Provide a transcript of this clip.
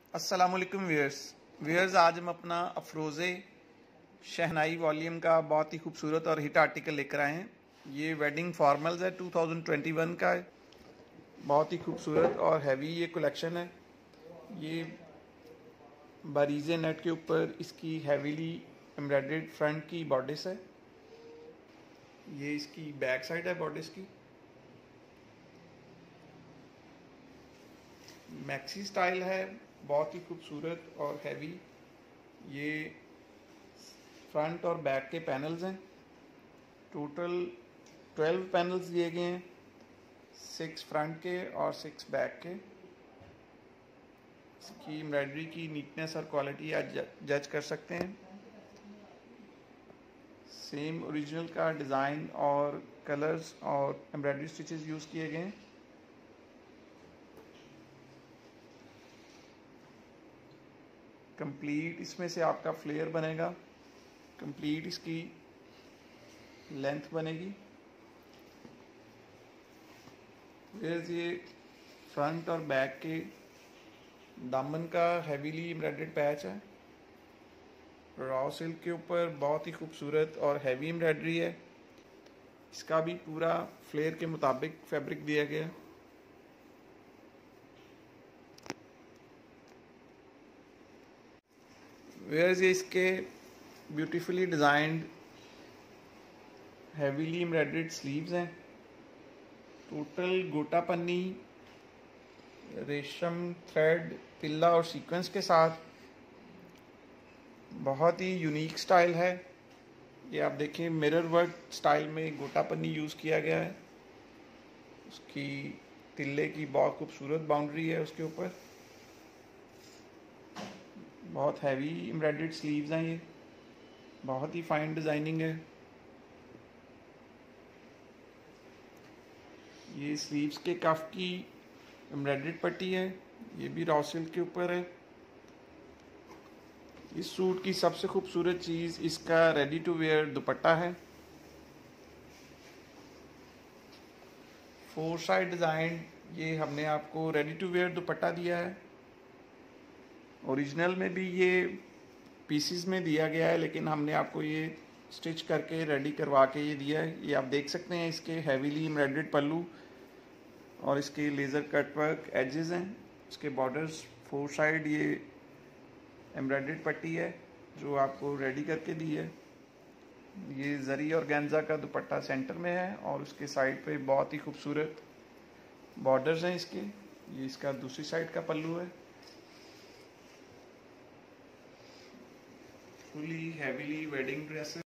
अस्सलामुअलैकुम व्यूअर्स, आज हम अपना अफरोज़े शहनाई वॉल्यूम का बहुत ही खूबसूरत और हिट आर्टिकल लेकर आए हैं। ये वेडिंग फॉर्मल्स है, 2021 का है। बहुत ही खूबसूरत और हैवी ये कलेक्शन है। ये बारीज़े नेट के ऊपर इसकी हैवीली एम्ब्रॉयडर्ड फ्रंट की बॉडिस है। ये इसकी बैक साइड है बॉडिस की। मैक्सी स्टाइल है, बहुत ही खूबसूरत और हैवी। ये फ्रंट और बैक के पैनल्स हैं। टोटल 12 पैनल्स दिए गए हैं, 6 फ्रंट के और 6 बैक के। इसकी एम्ब्रॉयडरी की नीटनेस और क्वालिटी आज जज कर सकते हैं। सेम ओरिजिनल का डिज़ाइन और कलर्स और एम्ब्रॉयडरी स्टिचेस यूज़ किए गए हैं। कंप्लीट इसमें से आपका फ्लेयर बनेगा, कंप्लीट इसकी लेंथ बनेगी। फिर ये फ्रंट और बैक के दामन का हैवीली एम्ब्रॉयडर्ड पैच है। रॉ सिल्क के ऊपर बहुत ही खूबसूरत और हैवी एम्ब्रॉयडरी है। इसका भी पूरा फ्लेयर के मुताबिक फैब्रिक दिया गया है। वेयर्स ये इसके beautifully designed heavily embroidered sleeves हैं। टोटल गोटा पन्नी, रेशम थ्रेड, तिल्ला और सीक्वेंस के साथ बहुत ही यूनिक स्टाइल है। ये आप देखें, मिरर वर्क स्टाइल में गोटा पन्नी यूज़ किया गया है। उसकी तिल्ले की बहुत खूबसूरत बाउंड्री है उसके ऊपर। बहुत हैवी एम्ब्रॉयडर्ड स्लीव्स हैं। ये बहुत ही फाइन डिज़ाइनिंग है। ये स्लीव्स के कफ की एम्ब्रॉयडर्ड पट्टी है। ये भी रॉ सिल्क के ऊपर है। इस सूट की सबसे खूबसूरत चीज़ इसका रेडी टू वेयर दुपट्टा है। 4 साइड डिज़ाइन ये हमने आपको रेडी टू वेयर दुपट्टा दिया है। ओरिजिनल में भी ये पीसीस में दिया गया है, लेकिन हमने आपको ये स्टिच करके रेडी करवा के ये दिया है। ये आप देख सकते हैं, इसके हैवीली एम्ब्रॉयडर्ड पल्लू और इसके लेज़र कट वर्क एजेस हैं। इसके बॉर्डर्स 4 साइड ये एम्ब्रॉयडर्ड पट्टी है जो आपको रेडी करके दी है। ये जरी और गेंजा का दुपट्टा सेंटर में है और उसके साइड पे बहुत ही खूबसूरत बॉर्डर्स हैं इसके। ये इसका दूसरी साइड का पल्लू है। फुली हैवीली वेडिंग ड्रेस है।